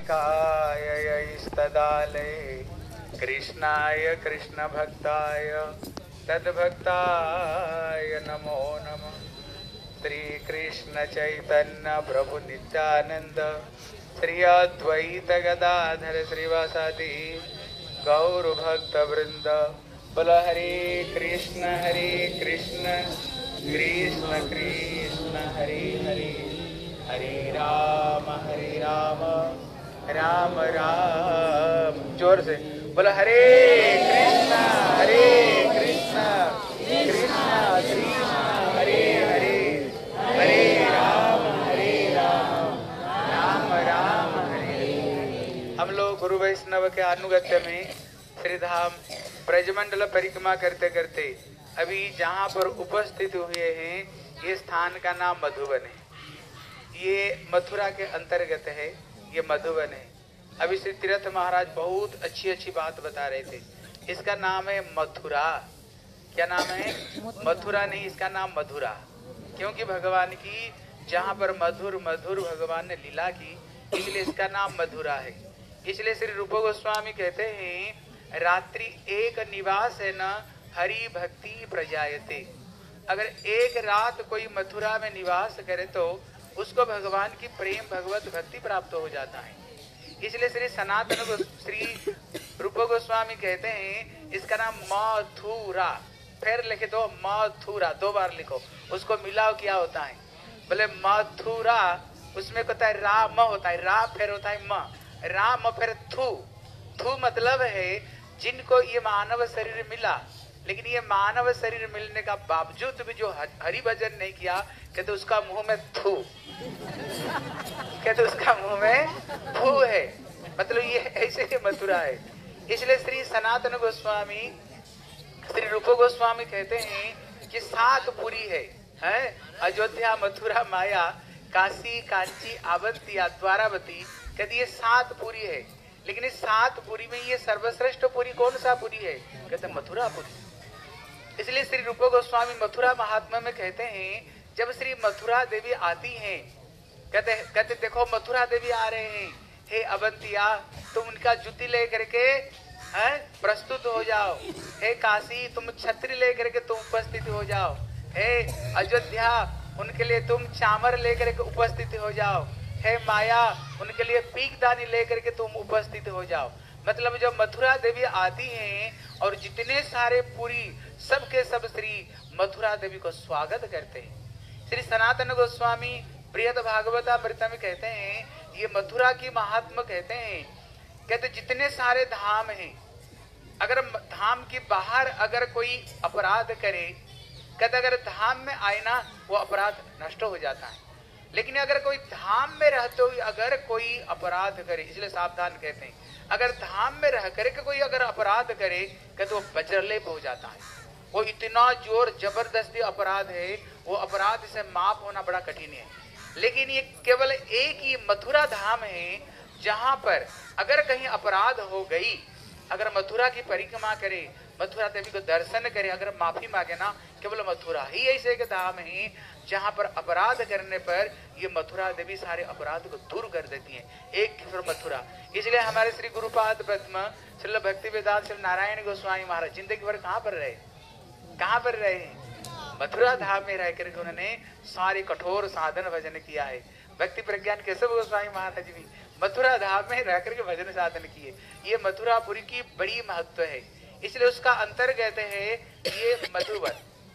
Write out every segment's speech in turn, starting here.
गोपिकाय इस्तदालये कृष्णाय कृष्ण भक्ताय तद्भक्ताय नमो नमः। श्री कृष्ण चैतन्य प्रभु नित्यानंद श्री अद्वैत गदाधर श्रीवासादि गौर भक्त वृंद। बोलो हरे कृष्ण कृष्ण कृष्ण हरे हरे, हरे राम राम राम। जोर से बोलो हरे कृष्ण कृष्ण कृष्ण हरे हरे, हरे राम राम राम हरे हरे। हम लोग गुरु वैष्णव के अनुगत्य में श्रीधाम ब्रजमंडल परिक्रमा करते करते अभी जहाँ पर उपस्थित हुए हैं ये स्थान का नाम मधुबन है। ये मथुरा के अंतर्गत है, ये मधुबन है। अभी श्री तीर्थ महाराज बहुत अच्छी बात बता रहे थे। इसका नाम है मथुरा। क्या नाम है? मथुरा नहीं, इसका नाम मधुरा, क्योंकि भगवान की जहाँ पर मधुर मधुर भगवान ने लीला की, इसलिए इसका नाम मधुरा है। इसलिए श्री रूप गोस्वामी कहते हैं रात्रि एक निवास है न हरि भक्ति प्रजायते। अगर एक रात कोई मथुरा में निवास करे तो उसको भगवान की प्रेम भगवत भक्ति प्राप्त हो जाता है। इसलिए श्री सनातन श्री रूप गोस्वामी कहते हैं इसका नाम मथुरा। फिर लिखे दो मथुरा, 2 बार लिखो, उसको मिलाओ क्या होता है। बोले मथुरा उसमें होता है राम होता है, रा फिर होता है म, राम फिर थू। थू मतलब है जिनको ये मानव शरीर मिला, लेकिन ये मानव शरीर मिलने का बावजूद भी जो हरि भजन नहीं किया, कहते उसका मुंह में थू, कहते उसका मुंह में थू है। मतलब ये ऐसे ही मथुरा है। इसलिए श्री सनातन गोस्वामी श्री रूप गोस्वामी कहते हैं कि 7 पुरी है, अयोध्या मथुरा माया काशी कांची अवंतिया द्वारावती। कहते ये 7 पुरी है, लेकिन इस 7 पुरी में ये सर्वश्रेष्ठ पुरी कौन सा पुरी है? कहते मथुरा पुरी। इसलिए श्री रूप गोस्वामी मथुरा महात्मा में कहते हैं जब श्री मथुरा देवी आती हैं, कहते देखो मथुरा देवी आ रहे हैं, हे अवंतिया तुम उनका जुती ले करके प्रस्तुत हो जाओ, हे काशी तुम छत्री ले करके तुम उपस्थित हो जाओ, हे अयोध्या उनके लिए तुम चामर ले करके उपस्थित हो जाओ, हे माया उनके लिए पीकदानी लेकर के तुम उपस्थित हो जाओ। मतलब जब मथुरा देवी आती हैं और जितने सारे पुरी सबके सब श्री मथुरा देवी को स्वागत करते हैं। श्री सनातन गोस्वामी बृहद भागवतामृत में कहते हैं ये मथुरा की महात्मा कहते हैं, कहते जितने सारे धाम हैं, अगर धाम के बाहर अगर कोई अपराध करे, कहते अगर धाम में आए ना वो अपराध नष्ट हो जाता है, लेकिन अगर कोई धाम में रहते हुए अगर कोई अपराध करे, इसलिए सावधान कहते हैं, अगर धाम में रह करके कोई अगर अपराध करे कहते वो वज्रलेप हो जाता है। वो इतना जोर जबरदस्ती अपराध है, वो अपराध से माफ होना बड़ा कठिन है। लेकिन ये केवल एक ही मथुरा धाम है जहां पर अगर कहीं अपराध हो गई, अगर मथुरा की परिक्रमा करे, मथुरा देवी को दर्शन करे, अगर माफी मांगे ना, केवल मथुरा ही ऐसे के धाम है जहां पर अपराध करने पर ये मथुरा देवी सारे अपराध को दूर कर देती है। एक फिर मथुरा। इसलिए हमारे श्री गुरुपाद पद्म श्री भक्ति वेदांत श्री नारायण गोस्वामी महाराज जिंदगी भर कहाँ पर रहे? कहाँ पर रहे? मथुरा धाम में रह करके उन्होंने सारे कठोर साधन भजन किया है। भक्ति प्रज्ञान केशव गोस्वामी महाराज भी मथुरा धाम में रह करके भजन साधन किए। ये मथुरापुरी की बड़ी महत्व है, इसलिए उसका अंतर्गत है ये मधुबन।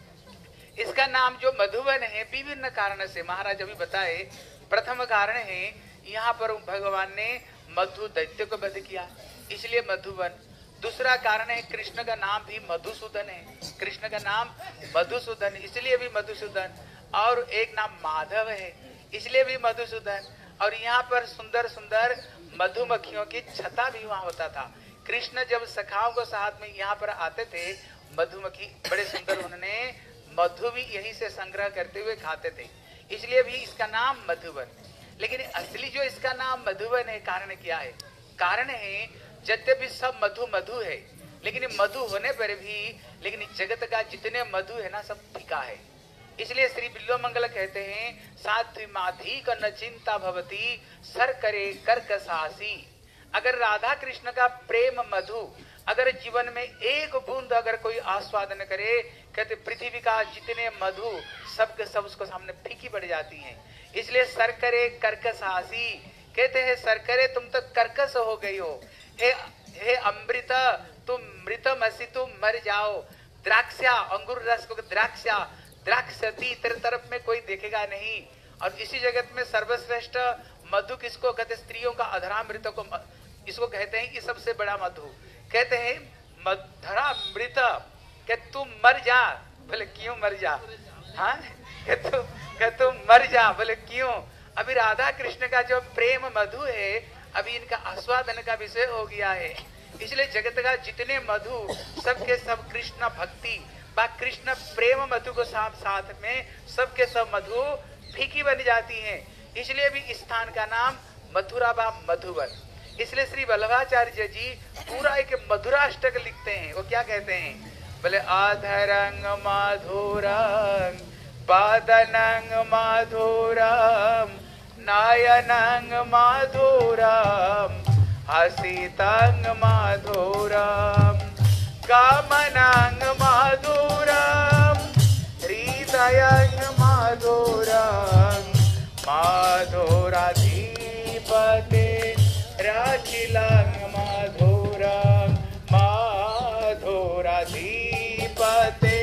इसका नाम जो मधुबन है विभिन्न कारण से महाराज अभी बताए। प्रथम कारण है यहाँ पर भगवान ने मधु दैत्य को वध किया, इसलिए मधुबन। दूसरा कारण है कृष्ण का नाम भी मधुसूदन है, कृष्ण का नाम मधुसूदन इसलिए भी मधुसूदन। और एक नाम माधव है इसलिए भी मधुसूदन। और यहाँ पर सुंदर सुंदर मधुमक्खियों की छता भी वहाँ होता था। कृष्ण जब सखाओं को साथ में यहाँ पर आते थे, मधुमक्खी बड़े सुंदर, उन्होंने मधु भी यहीं से संग्रह करते हुए खाते थे, इसलिए भी इसका नाम मधुबन। लेकिन असली जो इसका नाम मधुबन है, कारण क्या है? कारण है यद्यपि सब मधु मधु है, लेकिन मधु होने पर भी लेकिन जगत का जितने मधु है ना सब फीका है। इसलिए श्री बिल्व मंगल कहते हैं साध्वी माधी का न चिंता भवती सर करे कर्कशासी। अगर राधा कृष्ण का प्रेम मधु अगर जीवन में एक बूंद अगर कोई आस्वादन करे, कहते पृथ्वी का जितने मधु सब के सब उसको सामने फीकी पड़ जाती हैं। इसलिए सर करे कर्कशासी, कहते हैं सर करे तुम तो कर्कश हो गई हो, हे अमृत तुम मृतमसी तुम मर जाओ। द्राक्षा अंगूर रस को द्राक्षा द्राक्षती तेरे तरफ में कोई देखेगा नहीं। और इसी जगत में सर्वश्रेष्ठ मधु किसको कहते? स्त्रियों का अधरामृत को इसको कहते हैं कि सबसे बड़ा मधु। कहते हैं मधुरामृत, क्या तुम मर जा, बोले क्यों मर जा? हाँ क्या तुम मर जा, बोले क्यों? अभी राधा कृष्ण का जो प्रेम मधु है अभी इनका आस्वादन का विषय हो गया है। इसलिए जगत का जितने मधु सबके सब कृष्ण भक्ति बा कृष्ण प्रेम मधु को साथ में सबके सब मधु फीकी बन जाती हैं। इसलिए भी इस स्थान का नाम मथुरा बा मधुवन। इसलिए श्री वल्लभाचार्य जी पूरा एक मधुराष्टक लिखते हैं। वो क्या कहते हैं? बोले आधरंग मधुरं पादनंग मधुरं नायनंग मधुरं हसितंग मधुरं कामनंग मधुरं हृदयंग मधुरं माधुराधिपते राचिलंग मधुरं माधुराधिपते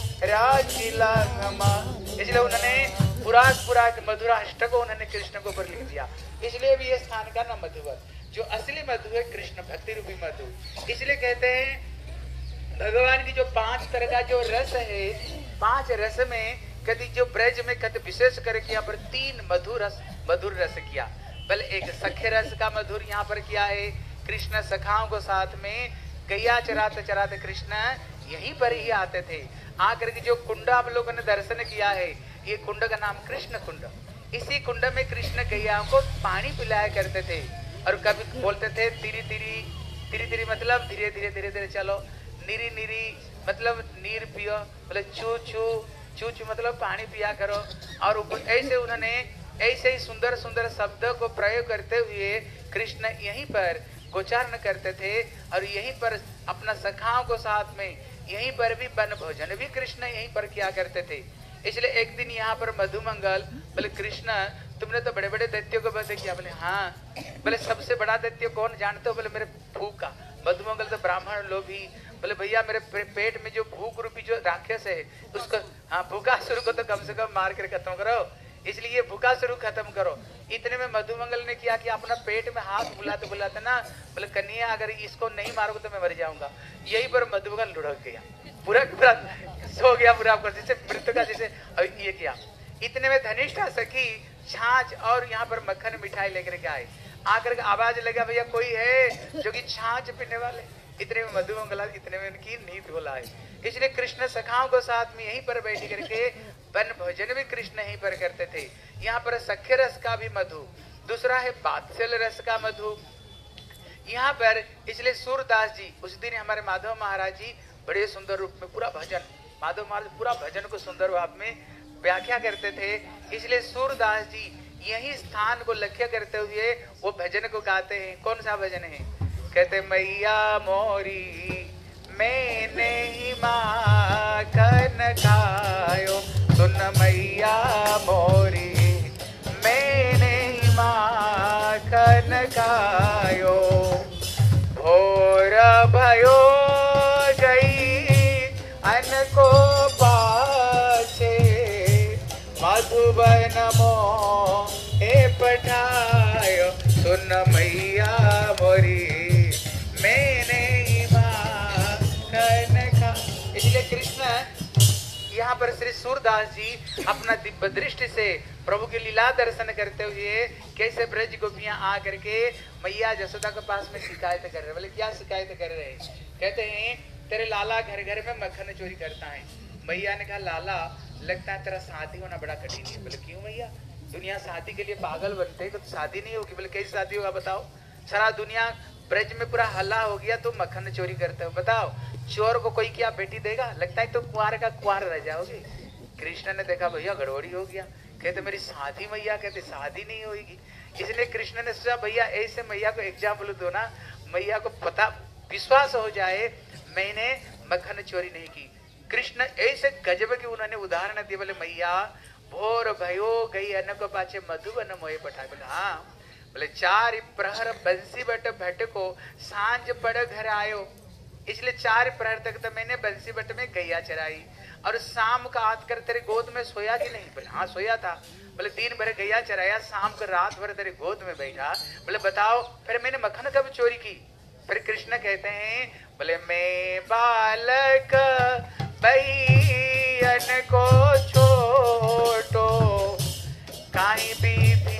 राचिलंग। इसलिए उन्होंने पूरा मधुराष्टक उन्होंने कृष्ण को ऊपर लिख दिया। इसलिए भी ये स्थान का नाम मधुवर। जो असली मधु है कृष्ण भक्ति रूपी मधु। इसलिए कहते हैं भगवान की जो 5 तरह का जो रस है, 5 रस में कभी जो ब्रज में कभी विशेष करके यहाँ पर 3 मधुर रस किया। पहले एक सख्य रस का मधुर यहाँ पर किया है। कृष्ण सखाओं को साथ में गैया चराते चराते कृष्ण यहीं पर ही आते थे। आकर के जो कुंड आप लोगों ने दर्शन किया है, ये कुंड का नाम कृष्ण कुंड। इसी कुंड में कृष्ण गैया को पानी पिलाया करते थे। और कभी बोलते थे तिरी तिरी मतलब धीरे धीरे चलो, निरी निरी मतलब नीर पियो, बोले चू चू मतलब पानी पिया करो। और ऐसे उन्होंने ऐसे ही सुंदर सुंदर शब्द को प्रयोग करते हुए कृष्ण यहीं पर गोचारण करते थे। और यहीं पर अपना सखाओं को साथ में यहीं पर भी वन भोजन भी कृष्ण यहीं पर किया करते थे। इसलिए एक दिन यहाँ पर मधुमंगल बोले कृष्ण तुमने तो बड़े बड़े दैत्यों को वध किया। बोले हाँ। बोले सबसे बड़ा दैत्य कौन जानते हो? बोले मेरे भूख का। मधुमंगल तो ब्राह्मण लोभी। बोले भैया मेरे पेट में जो भूख रूपी जो राक्षस है उसको, हाँ भूखासुर को तो कम से कम मार कर खत्म करो। इसलिए ये भूखासुर खत्म करो। इतने में मधुमंगल ने किया कि अपना पेट में हाथ बुलाते ना, बोले कन्हैया अगर इसको नहीं मारोगे तो मैं मर जाऊंगा। यही पर मधुमंगल लुढ़क गया, पूरा सो गया पूरा आपको, जैसे मृत्यु का जैसे ये किया। इतने में धनिष्ठा सखी छाछ और यहाँ पर मक्खन मिठाई लेकर के आए। आकर के आवाज लगा भैया कोई है जो कि छाछ पीने वाले। इतने में मधुमंगला इतने में उनकी नींद बोला है। इसलिए कृष्ण सखाओं को साथ में यहीं पर बैठ करके वन भोजन भी कृष्ण यहीं पर करते थे। यहाँ पर सख्य रस का भी मधु, दूसरा है बात्सल्य रस का मधु यहाँ पर। इसलिए सूरदास जी उस दिन हमारे माधव महाराज जी बड़े सुंदर रूप में पूरा भजन, माधव महाराज पूरा भजन को सुंदर भाव में व्याख्या करते थे। इसलिए सूरदास जी यही स्थान को लक्ष्य करते हुए वो भजन को गाते हैं। कौन सा भजन है? कहते मैया मोरी मैंने ही माखन खायो, सुन मैया मोरी मैंने ही माखन खायो। भोर भयो गई अन को पाछे, मधुबन मोहे पठायो, सुन मैया मोरी मैंने ही माखन खा। इसलिए कृष्ण यहाँ पर श्री सूरदास जी अपना दिव्य दृष्टि से प्रभु की लीला दर्शन करते हुए कैसे ब्रज गोपियां आ करके मैया जसोदा के पास में शिकायत कर रहे। बोले क्या शिकायत कर रहे हैं? कहते हैं तेरे लाला घर घर में मक्खन चोरी करता है। मैया ने कहा लाला लगता है तेरा शादी होना बड़ा कठिन है। बोले क्यों मैया? दुनिया शादी के लिए पागल बनते है, तो शादी नहीं होगी। बोले कैसी शादी होगा बताओ? सारा दुनिया ब्रज में पूरा हल्ला हो गया, तुम मक्खन चोरी करते हो, बताओ चोर को कोई क्या बेटी देगा? लगता है तो कुंवार का कुंवार रह जाओगे। कृष्ण ने देखा भैया गड़बड़ी हो गया, कहते मेरी शादी मैया, कहते शादी नहीं होगी। इसलिए कृष्ण ने सोचा भैया ऐसे मैया को एग्जाम्पल दो ना, मैया को पता विश्वास हो जाए मैंने मक्खन चोरी नहीं की। कृष्ण ऐसे गजब की उन्होंने उदाहरण दिए, बोले मैया भोर भयो गई अन्न को पाचे मधुबन मोए पठाए। बोले हाँ, बोले 4 प्रहर बंसी बट भट्ट को सांझ पड़ घर आयो। इसलिए 4 प्रहर तक तो मैंने बंसी बट में गैया चराई, और शाम का आकर तेरे गोद में सोया कि नहीं? बोले हाँ सोया था। बोले दिन भर गैया चराया, शाम को रात भर तेरे गोद में बैठा, बोले बताओ फिर मैंने मक्खन कब चोरी की? फिर कृष्ण कहते हैं बोले मैं बालक बहन को छोटो काई भी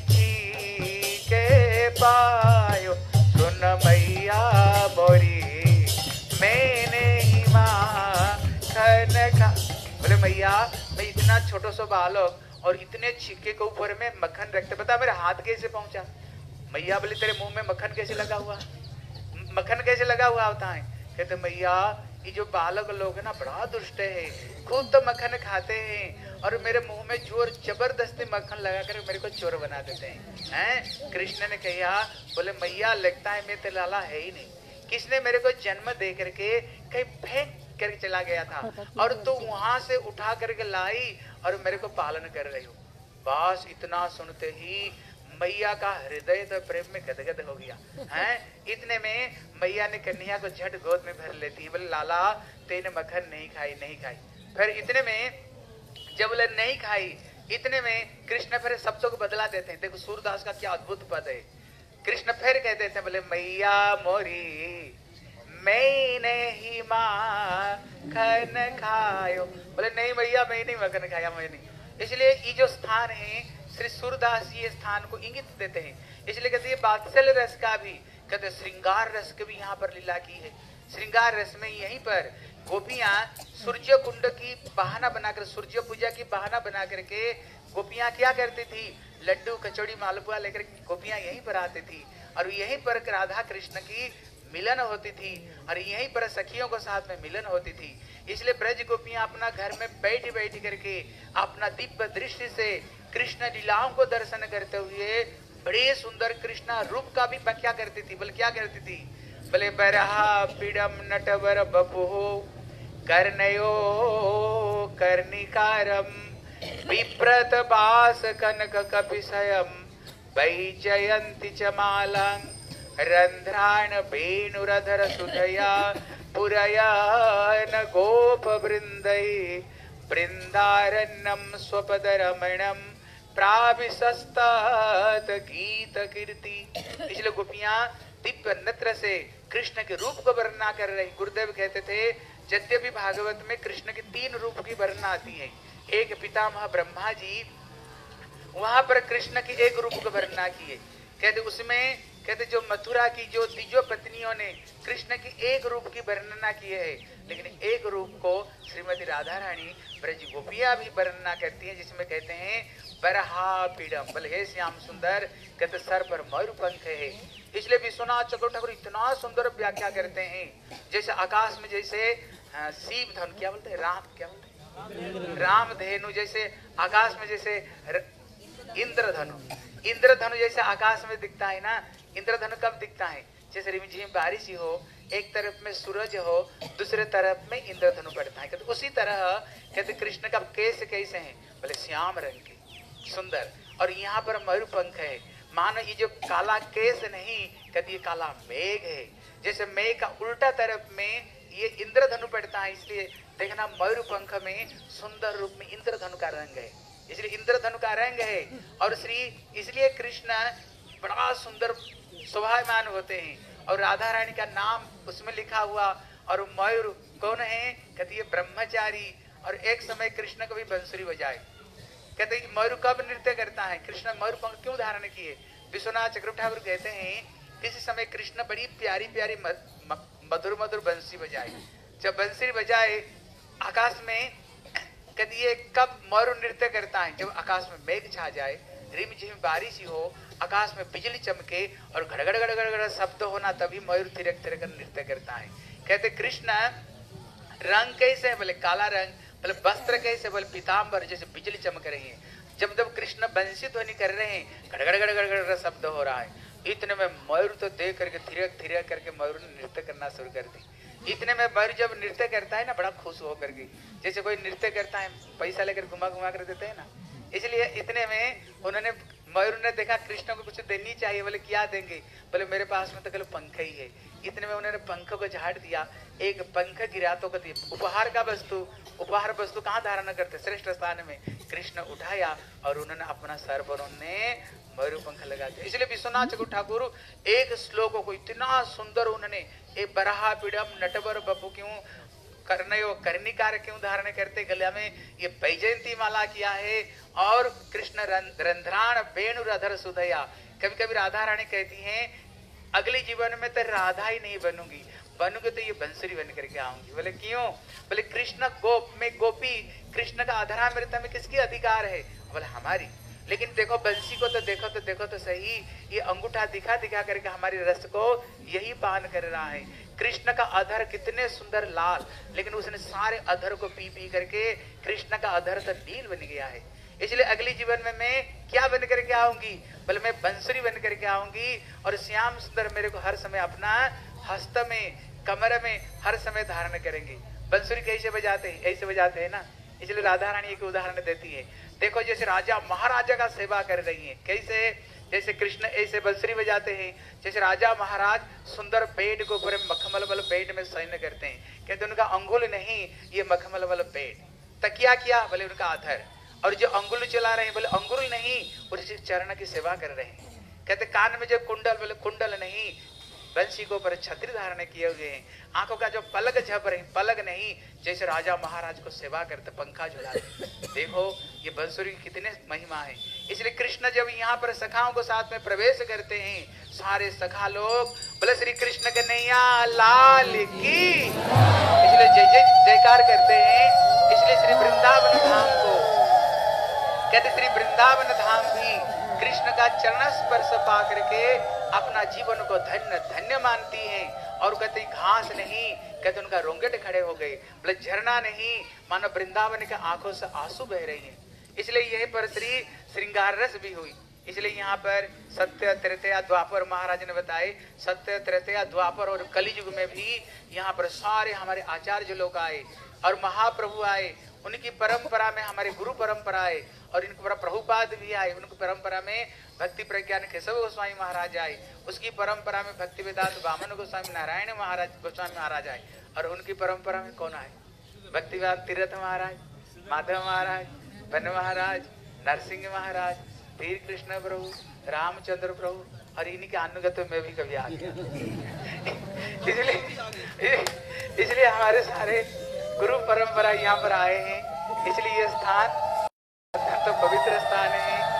के पायो, सुन मैया मोरी मैंने ही माखन खा। बोले मैया मैं इतना छोटो सो बालक और इतने छिक्के के ऊपर में मक्खन रखते, बता मेरे हाथ कैसे पहुंचा? मैया बोले तेरे मुंह में मक्खन कैसे लगा हुआ? मक्खन कैसे लगा हुआ होता है? कहते मैया ये जो बालक लोग है ना बड़ा दुष्ट है, खुद तो मक्खन खाते हैं और मेरे मुंह में जोर जबरदस्ती मक्खन लगा कर मेरे को चोर बना देते हैं। कृष्ण ने कहा बोले मैया लगता है मैं तो लाला है ही नहीं, किसने मेरे को जन्म दे करके कहीं फेंक करके चला गया था और तू वहां से उठा करके लाई और मेरे को पालन कर रही हो। बस इतना सुनते ही मैया का हृदय तो प्रेम में गदगद हो गया है। इतने में मैया ने कन्हैया को झट गोद में भर लेती है, बोले लाला तेने मक्खन नहीं खाई नहीं खाई। फिर इतने में जब बोले नहीं खाई, इतने में कृष्ण फिर शब्दों को बदला देते हैं। देखो सूरदास का क्या अद्भुत पद है। कृष्ण फिर कह देते हैं बोले मैया मोरी मैंने ही मक्खन खायो। बोले नहीं मैया मैं नहीं मक्खन खाया, मैं नहीं। इसलिए ये जो स्थान है श्री सूरदास जी स्थान को इंगित देते हैं। इसलिए कहते हैं बात्सल्य रस का भी, कहते श्रृंगार रस की भी यहाँ पर लीला की है। श्रृंगार रस में यहीं पर गोपियां सूर्य कुंड की बहाना बनाकर, सूर्य पूजा की बहाना बना करके गोपियां क्या करती थी? लड्डू कचौड़ी मालपुआ लेकर गोपियां यहीं पर आती थी और यहीं पर राधा कृष्ण की मिलन होती थी और यहीं पर सखियों के साथ में मिलन होती थी। इसलिए ब्रज गोपियां अपना घर में बैठ बैठ करके अपना दिव्य दृष्टि से कृष्ण लीलाओं को दर्शन करते हुए बड़े सुंदर कृष्ण रूप का भी व्याख्या करती थी। बोले क्या करती थी? बोले बरहा पीड़म नटवर बपु कर्णयो कर्णिकारम विप्रत बास कनक कपिशयम वैजयंती च मालां रंध्राण वेणुरधर सुधया पुरयान गोप वृंदये वृंदारण्यम स्वपद रमणम प्राविशस्तात गीत कीर्ति। इसलिए गोपियां दिव्य नेत्र से कृष्ण के रूप को वर्णना कर रही। गुरुदेव कहते थे यद्यपि भागवत में कृष्ण के 3 रूप की वर्णना आती है। एक पितामह ब्रह्मा जी वहां पर कृष्ण की एक रूप को वर्णना की है। कहते उसमें कहते जो मथुरा की जो तीजो पत्नियों ने कृष्ण की एक रूप की वर्णना की है, लेकिन एक रूप को श्रीमती राधा रानी ब्रज गोपियां भी वर्णना करती हैं, जिसमें कहते हैं बरहा पीड़म। बोले हे श्याम सुंदर, कहते सर पर मयूर पंख है। इसलिए विश्वनाथ चक्रवर्ती ठाकुर इतना सुंदर व्याख्या करते हैं, जैसे आकाश में जैसे शिव धनु क्या बोलते हैं, राम क्या बोलते हैं, राम धेनु, जैसे आकाश में जैसे इंद्रधनु जैसे आकाश में दिखता है ना। इंद्रधनु कब दिखता है? जैसे रिमझिम बारिश ही हो, एक तरफ में सूरज हो, दूसरे तरफ में इंद्रधनु पड़ता है। कहते उसी तरह कहते कृष्ण का केस कैसे हैं? बोले श्याम रंग के सुंदर, और यहाँ पर मयूर पंख है। मानो ये जो काला केस नहीं, कहते ये काला मेघ है। जैसे मेघ का उल्टा तरफ में ये इंद्रधनु पड़ता है, इसलिए देखना मयूर पंख में सुंदर रूप में इंद्रधनु का रंग है, इसलिए इंद्रधनु का रंग है। और इसलिए कृष्ण बड़ा सुंदर शोभायमान होते हैं और राधा रानी का नाम उसमें लिखा हुआ। और मयूर कौन है? कहते ये ब्रह्मचारी। और एक समय कृष्ण को भी बंसुरी बजाए। कहते मयूर कब नृत्य करता है? कृष्ण मयूर पंख क्यों धारण किए? विश्वनाथ चक्रवर्ती ठाकुर कहते हैं किसी समय कृष्ण बड़ी प्यारी प्यारी मधुर मधुर बंसी बजाए। जब बंसी बजाए आकाश में, कहते ये कब मयूर नृत्य करता है? जब आकाश में मेघ छा जाए, रिमझिम बारिश ही हो, आकाश में बिजली चमके और गड़गड़ गड़गड़ गड़ शब्द होना, तभी मयूर थिरक थिरक नृत्य करता है। कहते कृष्ण रंग कैसे है? बोले काला रंग, बोले वस्त्र कैसे, बोले पीताम्बर जैसे बिजली चमक रही है। जब जब कृष्ण बंसी ध्वनि कर रहे हैं, गड़गड़ गड़गड़ गड़गड़ शब्द हो रहा है। इतने में मयूर तो देख करके थिरक थिरक करके मयूर ने नृत्य करना शुरू कर दी। इतने में मयूर जब नृत्य करता है ना, बड़ा खुश हो करके, जैसे कोई नृत्य करता है पैसा लेकर घुमा घुमा कर देते हैं ना, इसलिए इतने में उन्होंने मयूर ने देखा कृष्ण को कुछ देनी चाहिए। बोले क्या देंगे, बोले मेरे पास में तो केवल पंख ही है। इतने में उन्होंने पंख को झाड़ दिया, एक पंख गिरा तो कहती उपहार का वस्तु, उपहार वस्तु कहाँ धारण करते, श्रेष्ठ स्थान में कृष्ण उठाया और उन्होंने अपना सर पर उन्होंने मयूर पंख लगा दिया। इसलिए विश्वनाथ चक्रवर्ती ठाकुर एक श्लोक को इतना सुंदर उन्होंने एक बराहा पीड़म नटवर बपु क्यों कर्णयो कर्णिकार क्यों धारण करते, गले में ये वैजयंती माला किया है। और कृष्ण रंध्राण वेणुरधर सुधया, कभी कभी राधा रानी कहती हैं अगले जीवन में तो राधा ही नहीं बनूंगी, बनूंगी तो ये बंसुरी बन करके आऊंगी। बोले क्यों, बोले कृष्ण गोप में गोपी, कृष्ण का अधरामृत में किसकी अधिकार है, बोले हमारी। लेकिन देखो बंसी को तो देखो तो सही, ये अंगूठा दिखा दिखा करके हमारी रस को यही पान कर रहा है। कृष्ण का अधर कितने सुंदर लाल, लेकिन उसने सारे अधर को पी पी करके कृष्ण का अधर तो नील बन गया है। इसलिए अगले जीवन में मैं क्या बन करके आऊंगी, बोले मैं बंसुरी बन करके आऊंगी और श्याम सुंदर मेरे को हर समय अपना हस्त में कमर में हर समय धारण करेंगे। बंसुरी कैसे बजाते हैं, ऐसे बजाते हैं ना। इसलिए राधा रानी एक उदाहरण देती है, देखो जैसे राजा महाराजा का सेवा कर रही है, कैसे, जैसे कृष्ण ऐसे बंसुरी बजाते हैं, जैसे राजा महाराज सुंदर बेड को पूरे मखमल वाले बेड में शयन करते हैं। कहते उनका अंगुल नहीं, ये मखमल वाला बेड, तकिया क्या, बोले उनका अधर, और जो अंगुल चला रहे हैं बोले अंगुल नहीं, उसी चरण की सेवा कर रहे हैं। कहते कान में जो कुंडल, बोले कुंडल नहीं, बंसी को ऊपर छत्री धारण किए हुए हैं। आंखों का जो पलक झप रही, पलक नहीं, जैसे राजा महाराज को सेवा करते, पंखा झुलाते। देखो ये बंसुरी की कितने महिमा है। इसलिए कृष्ण जब यहाँ पर सखाओं को साथ में प्रवेश करते हैं, सारे सखा लोग बोले श्री कृष्ण कन्हैया लाल की, इसलिए जय जय जयकार करते हैं। इसलिए श्री वृंदावन धाम को कहते, श्री वृंदावन धाम भी कृष्ण का चरण स्पर्श पा करके अपना जीवन को धन्य धन्य मानती हैं। और कहते घास नहीं, कहते उनका रोंगटे खड़े हो गए, बोले झरना नहीं, मानो वृंदावन के आंखों से आंसू बह रही हैं। इसलिए यही पर श्री श्रृंगार रस भी हुई। इसलिए यहाँ पर सत्य त्रेतया द्वापर महाराज ने बताए, सत्य त्रेतया द्वापर और कलियुग में भी यहाँ पर सारे हमारे आचार्य लोग आए और महाप्रभु आए, उनकी परंपरा में हमारे गुरु परंपरा आए और इनके प्रभुपाद भी आए। उनकी परंपरा में भक्ति प्रज्ञान केशव गोस्वामी महाराज आए, उसकी परंपरा में भक्ति वेदांत वामन गोस्वामी नारायण महाराज गोस्वामी महाराज आए, और उनकी परंपरा में कौन आए, भक्ति वेदांत तीर्थ महाराज, माधव महाराज, बन महाराज, नरसिंह महाराज, धीर कृष्ण प्रभु, रामचंद्र प्रभु, और इन्हीं के अनुगत में भी कभी आ गया। इसलिए हमारे सारे गुरु परंपरा यहाँ पर आए हैं। इसलिए ये स्थान अत्यंत पवित्र स्थान है।